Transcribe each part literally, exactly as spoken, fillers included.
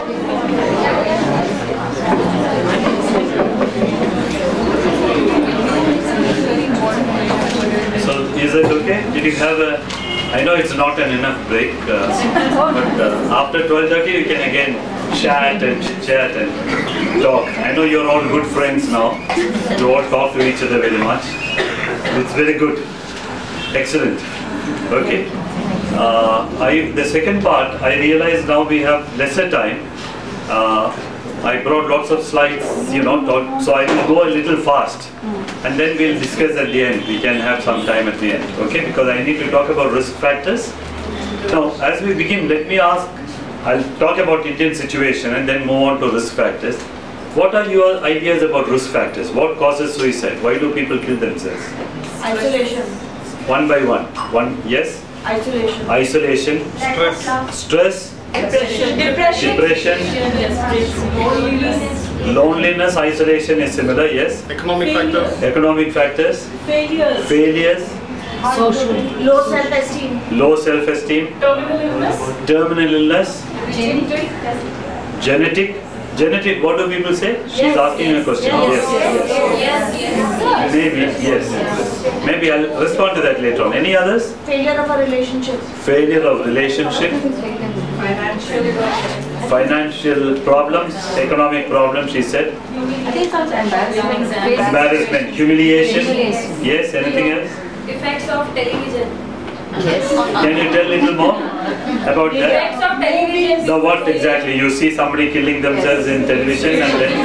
So is it okay? Did you have a, I know it's not an enough break, uh, but uh, after twelve thirty you can again chat and chat and talk. I know you're all good friends now. You all talk to each other very much. It's very good. Excellent. Okay. Uh, I, the second part, I realize now we have lesser time. Uh, I brought lots of slides, you know, talk, so I will go a little fast. And then we'll discuss at the end. We can have some time at the end, okay? Because I need to talk about risk factors. Now, as we begin, let me ask, I'll talk about Indian situation and then move on to risk factors. What are your ideas about risk factors? What causes suicide? Why do people kill themselves? Isolation. One by one. One, yes? Isolation. Isolation. Stress. Stress. Depression. Depression. Depression. Loneliness. Loneliness, isolation is similar, yes? Economic factors. Economic factors. Failures. Failures. Social. Low self-esteem. Low self-esteem. Terminal illness. Terminal illness. Genetic. Genetic. Genetic, what do people say? She's Yes, asking yes, a question. yes, Yes, yes, yes. yes. Maybe, yes. Maybe I'll respond to that later on. Any others? Failure of a relationship. Failure of relationship. Financial. Financial problems, economic problems, she said. I think it's also embarrassment. Embarrassment, humiliation. Humiliation. Yes, anything else? Effects of television. Yes. Can you tell a little more about that? Effects of television. No, what exactly? You see somebody killing themselves in television and then...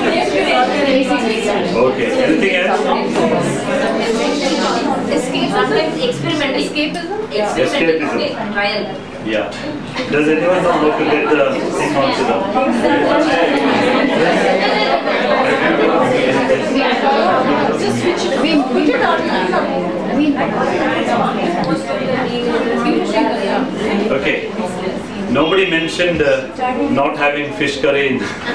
Okay, anything else? Escapism. Sometimes experimental. Escapism. Escapism. Trial. Yeah. Does anyone know how to get the thing onto the... We put it on. Okay. Nobody mentioned uh, not having fish curry.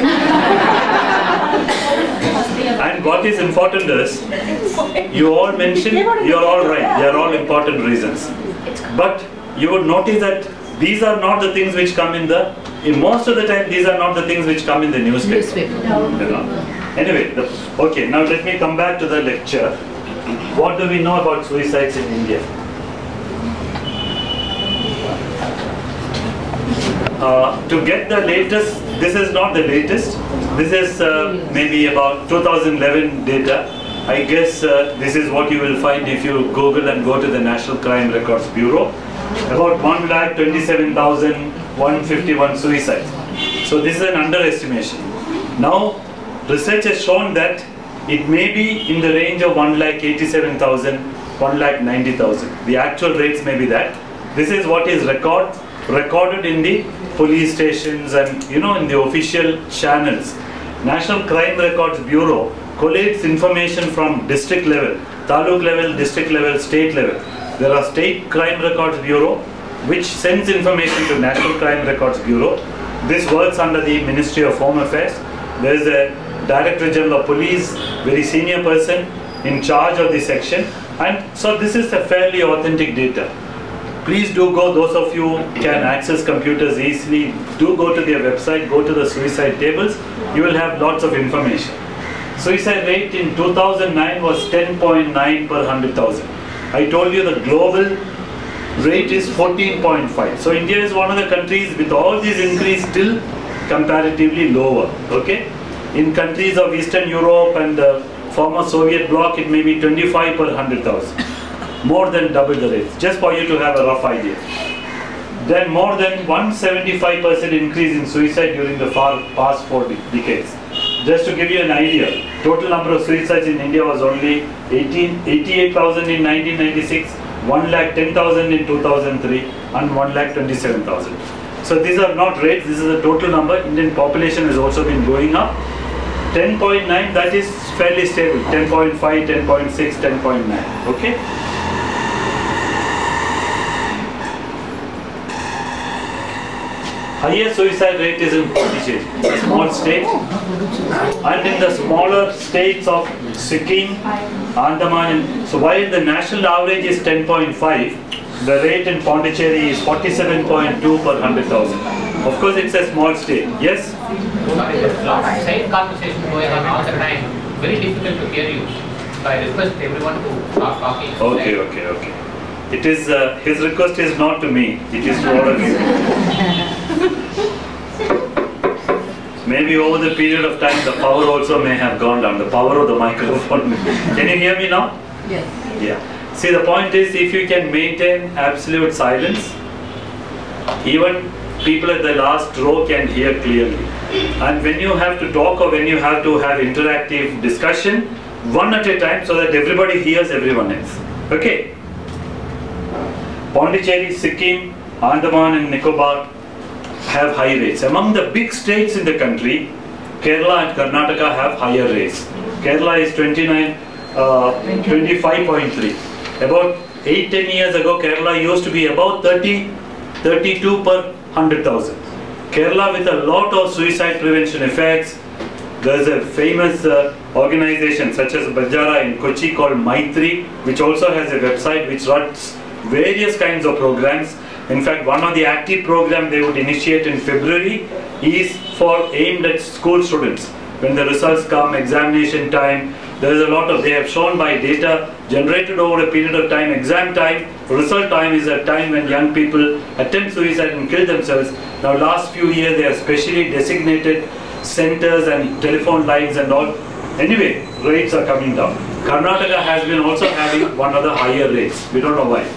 And what is important is, you all mentioned, you're all right, they are all important reasons. But you would notice that these are not the things which come in the, in most of the time, these are not the things which come in the newspaper. Newspaper. You know. Anyway, the, okay, now let me come back to the lecture. What do we know about suicides in India? Uh, to get the latest, this is not the latest, this is uh, maybe about two thousand eleven data. I guess uh, this is what you will find if you Google and go to the National Crime Records Bureau. About one lakh twenty-seven thousand one hundred fifty-one suicides. So this is an underestimation. Now, research has shown that it may be in the range of one lakh eighty-seven thousand, one lakh ninety thousand. The actual rates may be that. This is what is record, recorded in the police stations and, you know, in the official channels. National Crime Records Bureau collates information from district level, taluk level, district level, state level. There are State Crime Records Bureau which sends information to National Crime Records Bureau. This works under the Ministry of Home Affairs. There is a Director General of Police, very senior person in charge of the section, and so this is a fairly authentic data. Please do go, those of you can access computers easily, do go to their website, go to the suicide tables, you will have lots of information. Suicide rate in two thousand nine was ten point nine per one hundred thousand. I told you the global rate is fourteen point five. So India is one of the countries with all these increase still comparatively lower, okay? In countries of Eastern Europe and the former Soviet bloc, it may be twenty-five per one hundred thousand. More than double the rate, just for you to have a rough idea. Then more than one hundred seventy-five percent increase in suicide during the far past four de decades. Just to give you an idea, total number of suicides in India was only eighty-eight thousand in nineteen ninety-six, one lakh ten thousand in two thousand three, and one lakh twenty-seven thousand. So these are not rates, this is the total number. Indian population has also been going up. ten point nine, that is fairly stable. ten point five, ten point six, ten point nine. Okay? Highest suicide rate is in Pondicherry, a small state, and in the smaller states of Sikkim, Andaman. And so while the national average is ten point five, the rate in Pondicherry is forty-seven point two per one hundred thousand. Of course, it's a small state. Yes? Sorry, there's a lot of side conversation going on all the time. Very difficult to hear you. So I request everyone to stop talking. Okay, okay, okay. It is, uh, his request is not to me, it is to all of you. Maybe over the period of time, the power also may have gone down, the power of the microphone. Can you hear me now? Yes. Yeah. See, the point is, if you can maintain absolute silence, even people at the last row can hear clearly. And when you have to talk or when you have to have interactive discussion, one at a time so that everybody hears everyone else. Okay? Pondicherry, Sikkim, Andaman and Nicobar have high rates. Among the big states in the country, Kerala and Karnataka have higher rates. Kerala is twenty-nine, uh, twenty-five point three. About eight to ten years ago, Kerala used to be about thirty, thirty-two per one hundred thousand. Kerala with a lot of suicide prevention effects. There's a famous uh, organization such as Banjara in Kochi called Maitri, which also has a website which runs various kinds of programs. In fact, one of the active programs they would initiate in February is for aimed at school students. When the results come, examination time, there is a lot of, they have shown by data generated over a period of time, exam time, result time is a time when young people attempt suicide and kill themselves. Now last few years they have specially designated centers and telephone lines and all. Anyway, rates are coming down. Karnataka has been also having one of the higher rates. We don't know why.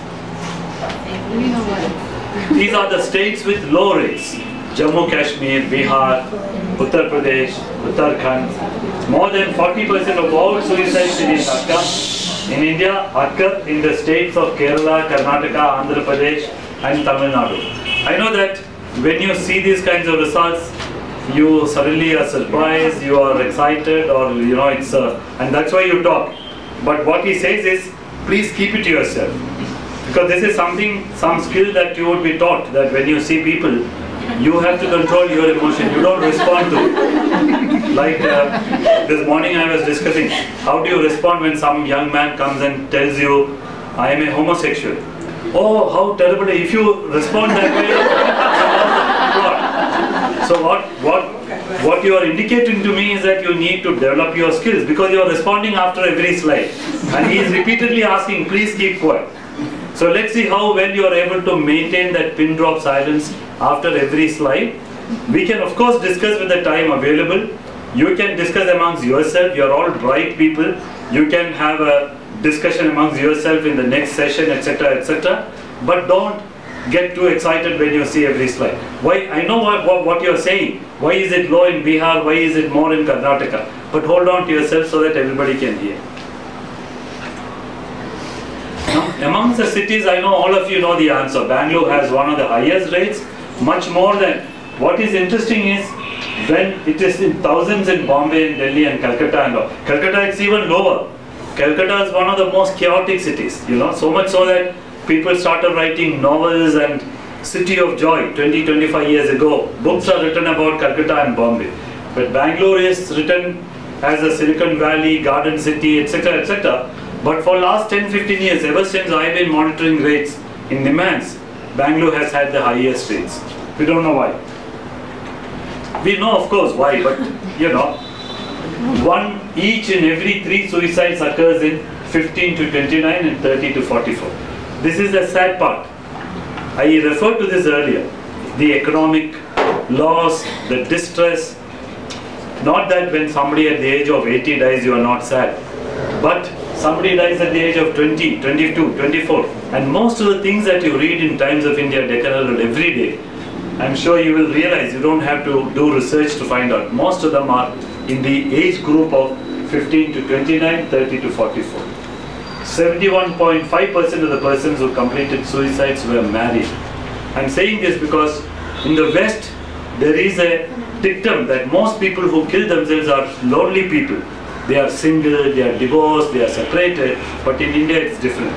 These are the states with low rates. Jammu Kashmir, Bihar, Uttar Pradesh, Uttarakhand. More than forty percent of all suicides in India, in India occur in the states of Kerala, Karnataka, Andhra Pradesh and Tamil Nadu. I know that when you see these kinds of results, you suddenly are surprised, you are excited, or you know, it's uh, and that's why you talk. But what he says is, please keep it to yourself. Because this is something, some skill that you would be taught, that when you see people, you have to control your emotion, you don't respond to it. Like uh, this morning I was discussing, how do you respond when some young man comes and tells you, I am a homosexual? Oh, how terrible, if you respond that way, what? So what, what, what you are indicating to me is that you need to develop your skills, because you are responding after every slide. And he is repeatedly asking, please keep quiet. So let's see how well you are able to maintain that pin drop silence after every slide. We can of course discuss with the time available. You can discuss amongst yourself, you are all bright people. You can have a discussion amongst yourself in the next session, et cetera, et cetera. But don't get too excited when you see every slide. Why? I know what, what, what you are saying. Why is it low in Bihar? Why is it more in Karnataka? But hold on to yourself so that everybody can hear. Now, amongst the cities, I know all of you know the answer. Bangalore has one of the highest rates, much more than. What is interesting is when it is in thousands in Bombay and Delhi and Calcutta and all. Calcutta it's even lower. Calcutta is one of the most chaotic cities, you know, so much so that people started writing novels and City of Joy twenty, twenty-five years ago. Books are written about Calcutta and Bombay. But Bangalore is written as a Silicon Valley, Garden City, et cetera, et cetera. But for last ten, fifteen years, ever since I've been monitoring rates in NIMHANS, Bangalore has had the highest rates. We don't know why. We know of course why, but you know, one each in every three suicides occurs in fifteen to twenty-nine and thirty to forty-four. This is the sad part. I referred to this earlier. The economic loss, the distress. Not that when somebody at the age of eighty dies, you are not sad. But somebody dies at the age of twenty, twenty-two, twenty-four. And most of the things that you read in Times of India, Deccan Herald every day, I'm sure you will realize you don't have to do research to find out. Most of them are in the age group of fifteen to twenty-nine, thirty to forty-four. seventy-one point five percent of the persons who completed suicides were married. I'm saying this because in the West, there is a dictum that most people who kill themselves are lonely people. They are single, they are divorced, they are separated, but in India it's different.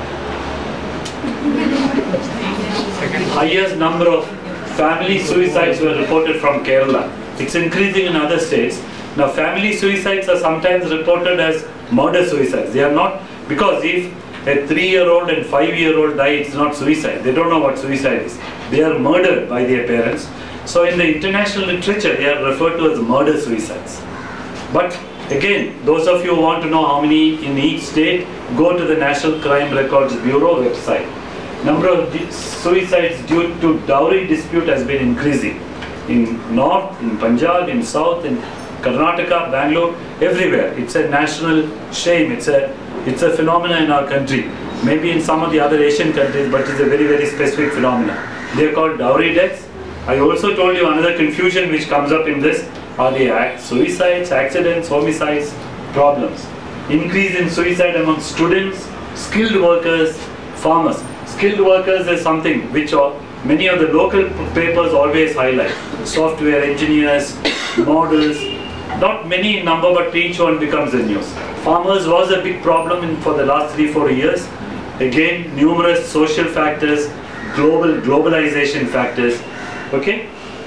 Highest number of family suicides were reported from Kerala. It's increasing in other states. Now family suicides are sometimes reported as murder suicides. They are not, because if a three-year-old and five-year-old die, it's not suicide. They don't know what suicide is. They are murdered by their parents. So in the international literature, they are referred to as murder suicides. But again, those of you who want to know how many in each state, go to the National Crime Records Bureau website. Number of suicides due to dowry dispute has been increasing. In North, in Punjab, in South, in Karnataka, Bangalore, everywhere. It's a national shame. It's a, it's a phenomenon in our country. Maybe in some of the other Asian countries, but it's a very, very specific phenomenon. They are called dowry deaths. I also told you another confusion which comes up in this are the suicides, accidents, homicides, problems. Increase in suicide among students, skilled workers, farmers. Skilled workers is something which are, many of the local papers always highlight. Software engineers, models, not many in number, but each one becomes the news. Farmers was a big problem in, for the last three, four years. Again, numerous social factors, global globalization factors. Okay?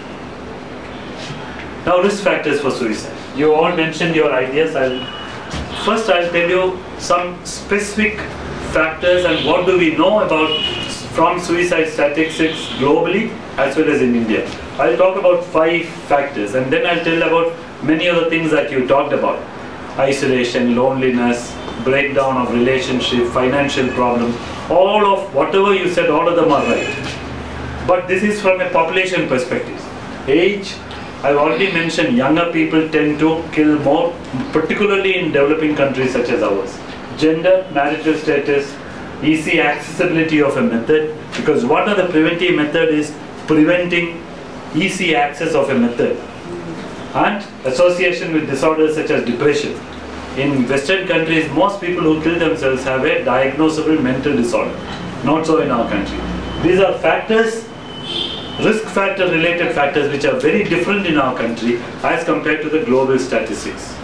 Now, risk factors for suicide. You all mentioned your ideas. I'll first I'll tell you some specific factors and what do we know about from suicide statistics globally as well as in India. I'll talk about five factors and then I'll tell about many of the things that you talked about. Isolation, loneliness, breakdown of relationship, financial problem, all of whatever you said, all of them are right. But this is from a population perspective. Age, I've already mentioned younger people tend to kill more, particularly in developing countries such as ours. Gender, marital status, easy accessibility of a method, because one of the preventive method is preventing easy access of a method. And association with disorders such as depression. In Western countries, most people who kill themselves have a diagnosable mental disorder. Not so in our country. These are factors, risk factor related factors which are very different in our country as compared to the global statistics.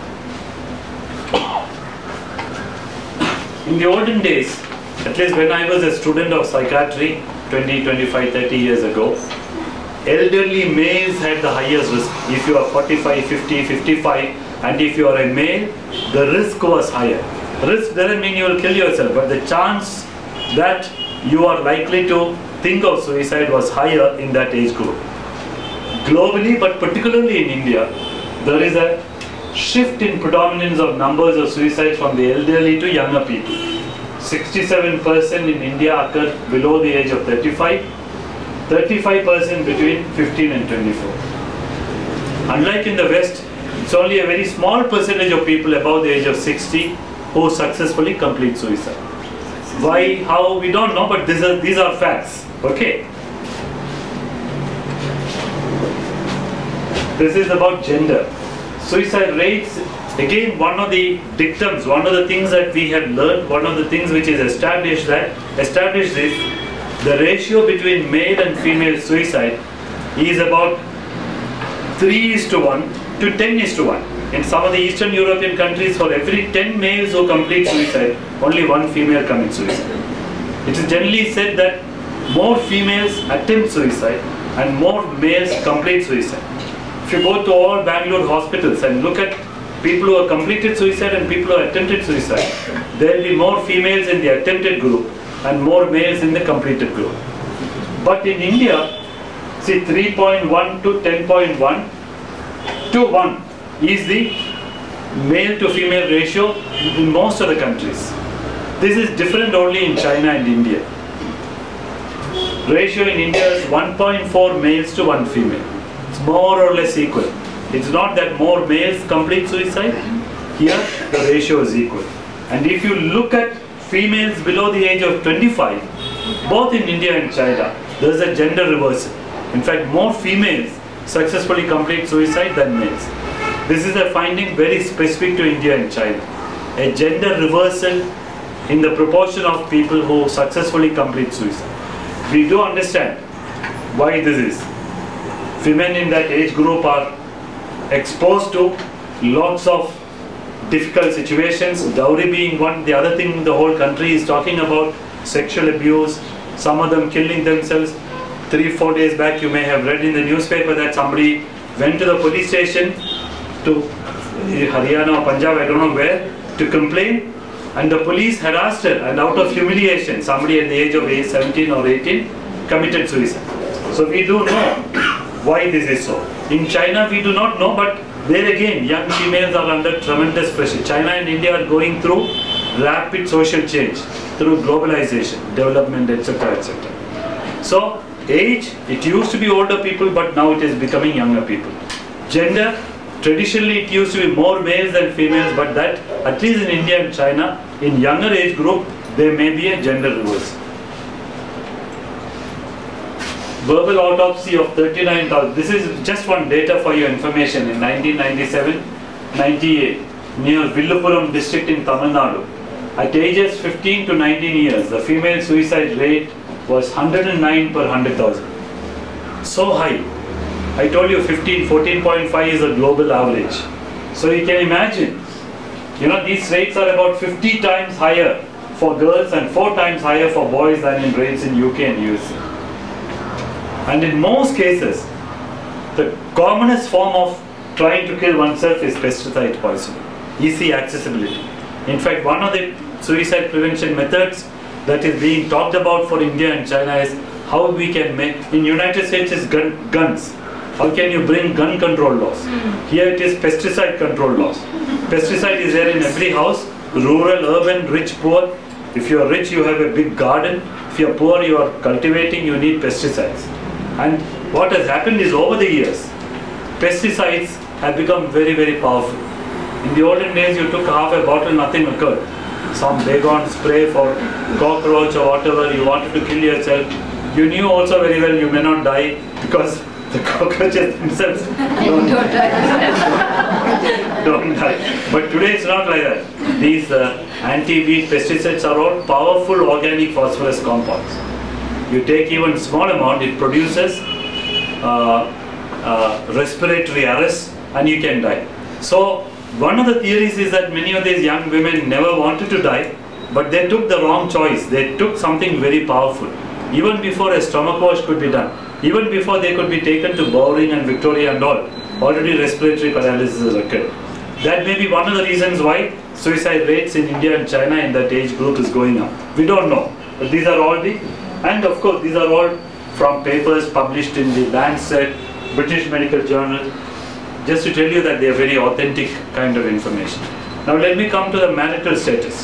In the olden days, at least when I was a student of psychiatry twenty, twenty-five, thirty years ago, elderly males had the highest risk. If you are forty-five, fifty, fifty-five and if you are a male, the risk was higher. Risk doesn't mean you will kill yourself, but the chance that you are likely to think of suicide was higher in that age group. Globally, but particularly in India, there is a shift in predominance of numbers of suicides from the elderly to younger people. sixty-seven percent in India occur below the age of thirty-five, thirty-five percent between fifteen and twenty-four. Unlike in the West, it's only a very small percentage of people above the age of sixty who successfully complete suicide. Why, how, we don't know, but these are, these are facts. Okay. This is about gender. Suicide rates, again, one of the dictums, one of the things that we have learned, one of the things which is established that established is the ratio between male and female suicide is about three is to one to ten is to one. In some of the Eastern European countries, for every ten males who complete suicide, only one female commits suicide. It is generally said that more females attempt suicide and more males complete suicide. If you go to all Bangalore hospitals and look at people who have completed suicide and people who have attempted suicide, there will be more females in the attempted group and more males in the completed group. But in India, see, three point one to ten point one to one is the male to female ratio in most of the countries. This is different only in China and India. Ratio in India is one point four males to one female. It's more or less equal. It's not that more males complete suicide. Here the ratio is equal. And if you look at females below the age of twenty-five, both in India and China, there is a gender reversal. In fact, more females successfully complete suicide than males. This is a finding very specific to India and China. A gender reversal in the proportion of people who successfully complete suicide. We do understand why this is. Women in that age group are exposed to lots of difficult situations, dowry being one. The other thing the whole country is talking about, sexual abuse, some of them killing themselves. Three, four days back you may have read in the newspaper that somebody went to the police station to Haryana or Punjab, I don't know where, to complain, and the police harassed her, and out of humiliation, somebody at the age of seventeen or eighteen committed suicide. So we do know why this is so. In China, we do not know, but there again, young females are under tremendous pressure. China and India are going through rapid social change through globalization, development, et cetera, et cetera. So, age, it used to be older people, but now it is becoming younger people. Gender, traditionally it used to be more males than females, but that, at least in India and China, in younger age group, there may be a gender reversal. Verbal autopsy of thirty-nine thousand. This is just one data for your information. In nineteen ninety-seven ninety-eight, near Villupuram district in Tamil Nadu, at ages fifteen to nineteen years, the female suicide rate was one hundred nine per one hundred thousand. So high. I told you fifteen, fourteen point five is a global average. So you can imagine, you know, these rates are about fifty times higher for girls and four times higher for boys than in rates in U K and U S A. And in most cases, the commonest form of trying to kill oneself is pesticide poisoning. Easy accessibility. In fact, one of the suicide prevention methods that is being talked about for India and China is how we can make, in United States is gun, guns. How can you bring gun control laws? Mm. Here it is pesticide control laws. Pesticide is there in every house, rural, urban, rich, poor. If you are rich, you have a big garden. If you are poor, you are cultivating, you need pesticides. And what has happened is over the years, pesticides have become very, very powerful. In the olden days, you took half a bottle, nothing occurred. Some Baygon spray for cockroach or whatever, you wanted to kill yourself. You knew also very well you may not die because the cockroaches themselves don't, don't die. don't die. But today it's not like that. These uh, anti-weed pesticides are all powerful organic phosphorus compounds. You take even small amount, it produces uh, uh, respiratory arrest and you can die. So one of the theories is that many of these young women never wanted to die, but they took the wrong choice. They took something very powerful. Even before a stomach wash could be done, even before they could be taken to Bowring and Victoria and all, already respiratory paralysis has occurred. That may be one of the reasons why suicide rates in India and China in that age group is going up. We don't know, but these are all the, and of course these are all from papers published in the Lancet, British Medical Journal, just to tell you that they are very authentic kind of information. Now let me come to the marital status.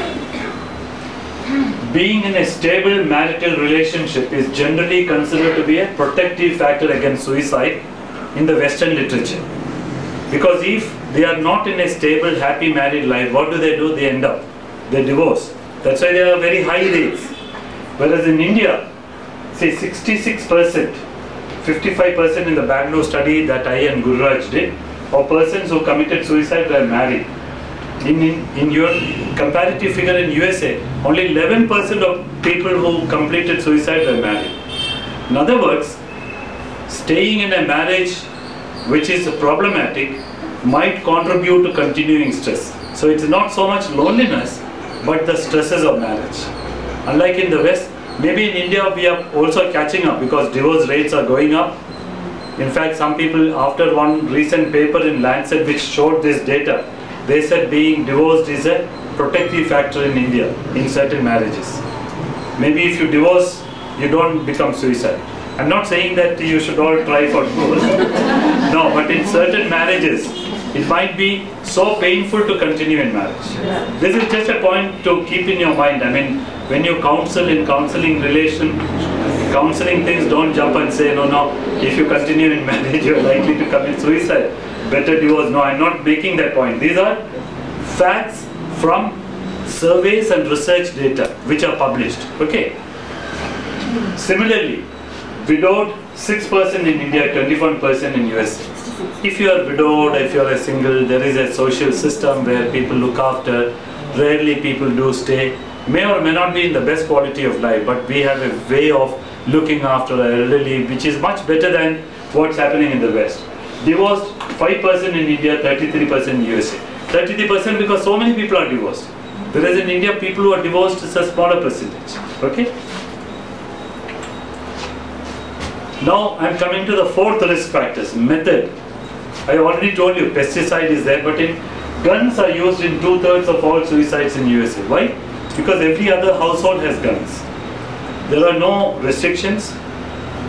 Being in a stable marital relationship is generally considered to be a protective factor against suicide in the Western literature. Because if they are not in a stable, happy married life, what do they do? They end up, they divorce. That's why there are very high rates. Whereas in India, say sixty-six percent, fifty-five percent in the Bangalore study that I and Gururaj did, of persons who committed suicide were married. In, in, in your comparative figure in U S A, only eleven percent of people who completed suicide were married. In other words, staying in a marriage which is problematic might contribute to continuing stress. So it's not so much loneliness, but the stresses of marriage. Unlike in the West, maybe in India we are also catching up because divorce rates are going up. In fact, some people, after one recent paper in Lancet which showed this data, they said being divorced is a protective factor in India in certain marriages. Maybe if you divorce, you don't become suicide. I'm not saying that you should all try for divorce. No, but in certain marriages, it might be so painful to continue in marriage. This is just a point to keep in your mind. I mean, when you counsel in counseling relation, counseling things, don't jump and say, no, no, if you continue in marriage, you're likely to commit suicide. Better divorce. No, I'm not making that point. These are facts from surveys and research data which are published. Okay. Similarly, widowed six percent in India, twenty-one percent in U S A. If you are widowed, if you are a single, there is a social system where people look after. Rarely people do stay. May or may not be in the best quality of life, but we have a way of looking after the elderly which is much better than what's happening in the West. Divorced, five percent in India, thirty-three percent in U S A. thirty-three percent because so many people are divorced. Whereas in India, people who are divorced is a smaller percentage. Okay? Now I'm coming to the fourth risk factors, method. I already told you pesticide is there, but in guns are used in two-thirds of all suicides in U S A. Why? Because every other household has guns. There are no restrictions.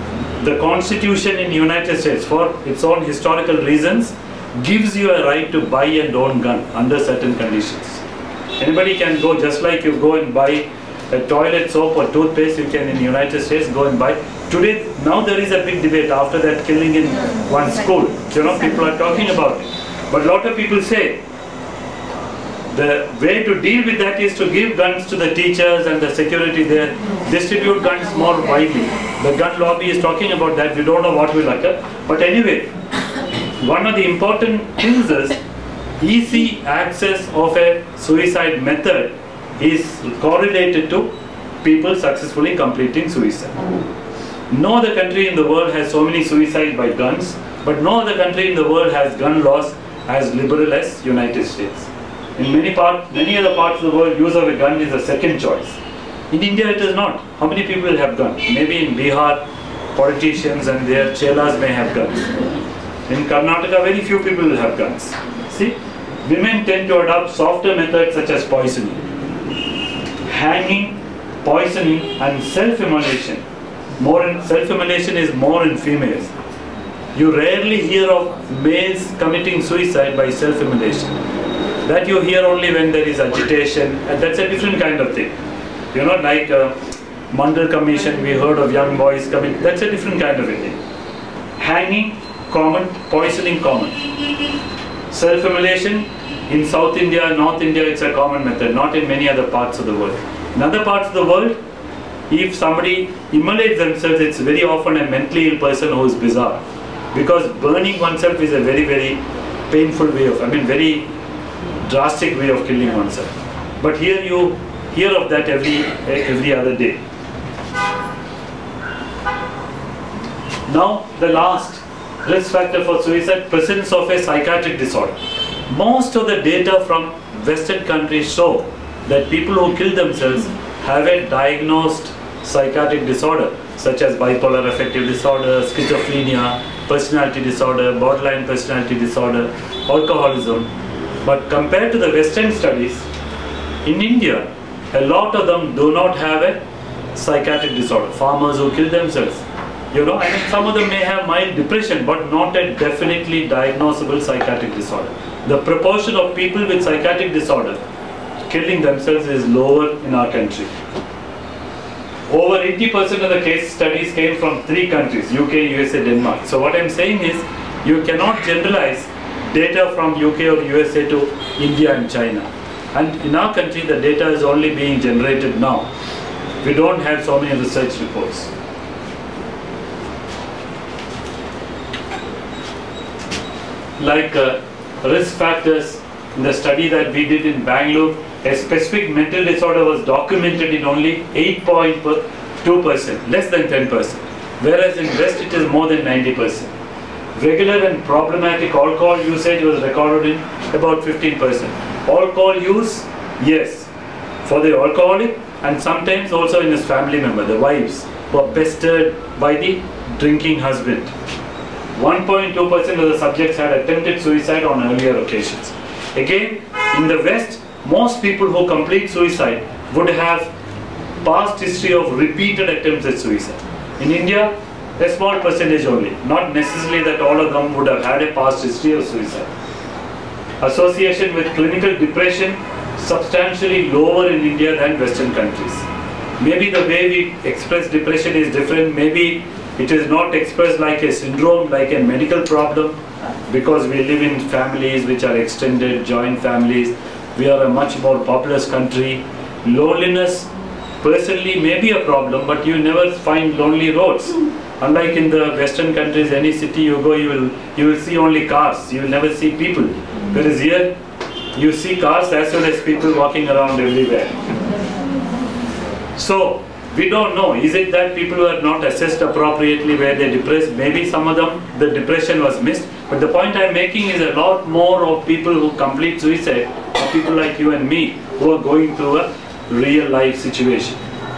The Constitution in United States, for its own historical reasons, gives you a right to buy and own gun under certain conditions. Anybody can go, just like you go and buy a toilet soap or toothpaste, you can in the United States go and buy. Today, now there is a big debate after that killing in one school. You know, people are talking about it. But a lot of people say, the way to deal with that is to give guns to the teachers and the security there, distribute guns more widely. The gun lobby is talking about that, we don't know what will occur. But anyway, one of the important things is easy access of a suicide method is correlated to people successfully completing suicide. No other country in the world has so many suicides by guns, but no other country in the world has gun laws as liberal as United States. In many part, many other parts of the world, use of a gun is a second choice. In India, it is not. How many people have guns? Maybe in Bihar, politicians and their chelas may have guns. In Karnataka, very few people will have guns. See, women tend to adopt softer methods such as poisoning, hanging, poisoning, and self-immolation. More in self-immolation is more in females. You rarely hear of males committing suicide by self-immolation. That you hear only when there is agitation, and that's a different kind of thing. You know, like uh, Mandal Commission, we heard of young boys coming. That's a different kind of a thing. Hanging, common. Poisoning, common. Self-immolation, in South India, North India, it's a common method, not in many other parts of the world. In other parts of the world, if somebody immolates themselves, it's very often a mentally ill person who is bizarre. Because burning oneself is a very, very painful way of, I mean, very drastic way of killing oneself. But here you hear of that every, every other day. Now, the last risk factor for suicide, presence of a psychiatric disorder. Most of the data from Western countries show that people who kill themselves have a diagnosed psychiatric disorder, such as bipolar affective disorder, schizophrenia, personality disorder, borderline personality disorder, alcoholism. But compared to the Western studies, in India, a lot of them do not have a psychiatric disorder. Farmers who kill themselves, you know, I mean, some of them may have mild depression, but not a definitely diagnosable psychiatric disorder. The proportion of people with psychiatric disorder killing themselves is lower in our country. Over eighty percent of the case studies came from three countries, U K, U S A, Denmark. So what I'm saying is, you cannot generalize data from U K or U S A to India and China. And in our country, the data is only being generated now. We don't have so many research reports. Like uh, risk factors, in the study that we did in Bangalore, a specific mental disorder was documented in only eight point two percent, less than ten percent. Whereas in West it is more than ninety percent. Regular and problematic alcohol usage was recorded in about fifteen percent. Alcohol use, yes, for the alcoholic, and sometimes also in his family member, the wives, who are pestered by the drinking husband. one point two percent of the subjects had attempted suicide on earlier occasions. Again, in the West, most people who complete suicide would have past history of repeated attempts at suicide. In India, a small percentage only, not necessarily that all of them would have had a past history of suicide. Association with clinical depression substantially lower in India than Western countries. Maybe the way we express depression is different, maybe it is not expressed like a syndrome, like a medical problem, because we live in families which are extended, joint families. We are a much more populous country. Loneliness, personally, may be a problem, but you never find lonely roads. Unlike in the Western countries, any city you go, you will you will see only cars. You will never see people. Whereas here, you see cars as well as people walking around everywhere. So, we don't know. Is it that people were not assessed appropriately where they depressed? Maybe some of them, the depression was missed. But the point I'm making is a lot more of people who complete suicide are people like you and me who are going through a real life situation.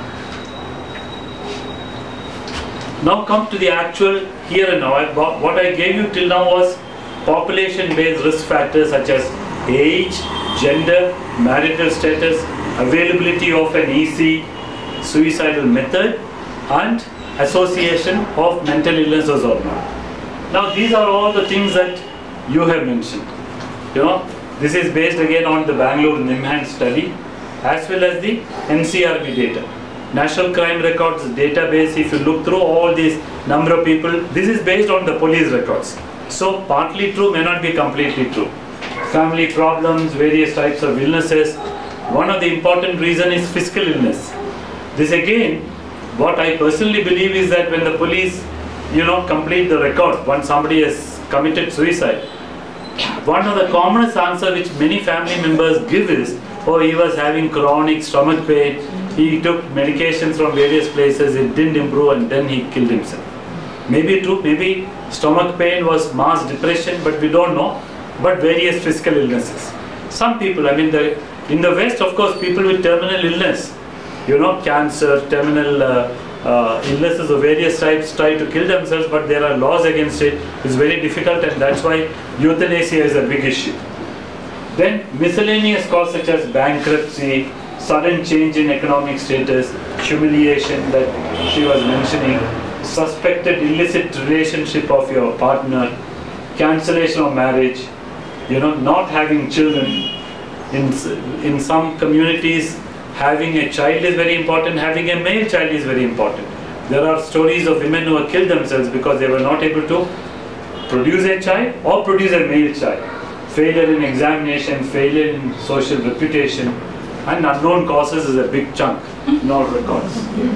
Now come to the actual here and now. I, what I gave you till now was population-based risk factors such as age, gender, marital status, availability of an easy suicidal method, and association of mental illnesses or not. Now these are all the things that you have mentioned. You know, this is based again on the Bangalore NIMHANS study as well as the N C R B data. National Crime Records database, if you look through all these number of people, this is based on the police records. So partly true, may not be completely true. Family problems, various types of illnesses. One of the important reason is physical illness. This again, what I personally believe is that when the police, you know, complete the record, once somebody has committed suicide, one of the commonest answer which many family members give is, oh, he was having chronic stomach pain, he took medications from various places, it didn't improve and then he killed himself. Maybe true, maybe stomach pain was mass depression, but we don't know, but various physical illnesses. Some people, I mean, the, in the West, of course, people with terminal illness, you know, cancer, terminal uh, uh, illnesses of various types try to kill themselves, but there are laws against it. It's very difficult, and that's why euthanasia is a big issue. Then miscellaneous causes such as bankruptcy, sudden change in economic status, humiliation that she was mentioning, suspected illicit relationship of your partner, cancellation of marriage, you know, not having children. In, in some communities, having a child is very important, having a male child is very important. There are stories of women who have killed themselves because they were not able to produce a child or produce a male child. Failure in examination, failure in social reputation, and unknown causes is a big chunk in all records.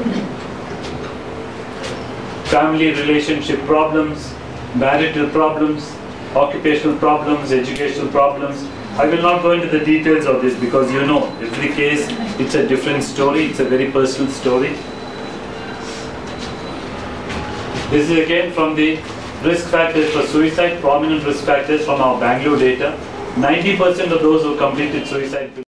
Family relationship problems, marital problems, occupational problems, educational problems. I will not go into the details of this because you know, every case, it's a different story, it's a very personal story. This is again from the risk factors for suicide, prominent risk factors from our Bangalore data. ninety percent of those who completed suicide